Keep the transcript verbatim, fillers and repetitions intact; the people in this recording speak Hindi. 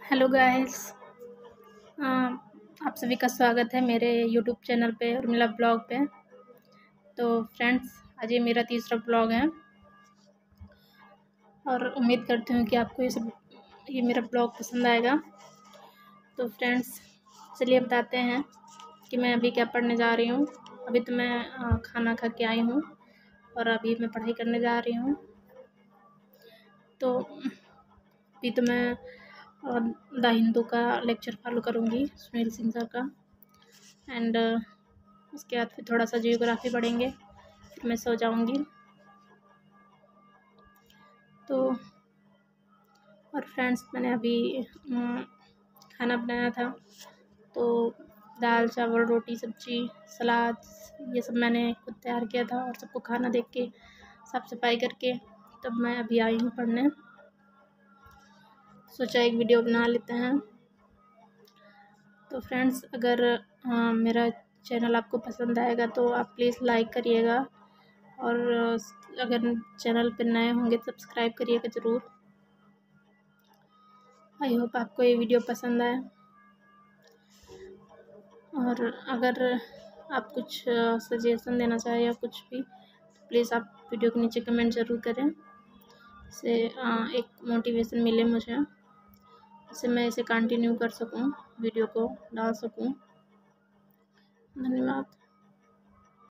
Hello guys. आप सभी का स्वागत है मेरे यूट्यूब चैनल पे उर्मिला ब्लॉग पे। तो फ्रेंड्स, आज ये मेरा तीसरा ब्लॉग है और उम्मीद करती हूँ कि आपको ये सब ये मेरा ब्लॉग पसंद आएगा। तो फ्रेंड्स, चलिए बताते हैं कि मैं अभी क्या पढ़ने जा रही हूँ। अभी तो मैं आ, खाना खा के आई हूँ और अभी मैं पढ़ाई करने जा रही हूँ। तो अभी तो मैं द हिंदू का लेक्चर फॉलो करूँगी, सुनील सिंह सर का। एंड उसके बाद फिर थोड़ा सा जियोग्राफी पढ़ेंगे, फिर मैं सो जाऊँगी। तो और फ्रेंड्स, मैंने अभी खाना बनाया था, तो दाल चावल रोटी सब्जी सलाद ये सब मैंने खुद तैयार किया था और सबको खाना देख के साफ़ सफाई करके तब मैं अभी आई हूँ पढ़ने। सोचा एक वीडियो बना लेते हैं। तो फ्रेंड्स, अगर आ, मेरा चैनल आपको पसंद आएगा तो आप प्लीज़ लाइक करिएगा और अगर चैनल पर नए होंगे तो सब्सक्राइब करिएगा ज़रूर। आई होप आपको ये वीडियो पसंद आए और अगर आप कुछ सजेशन देना चाहें या कुछ भी तो प्लीज़ आप वीडियो के नीचे कमेंट ज़रूर करें, इससे एक मोटिवेशन मिले मुझे, इससे मैं इसे कंटिन्यू कर सकूं, वीडियो को डाल सकूं। धन्यवाद।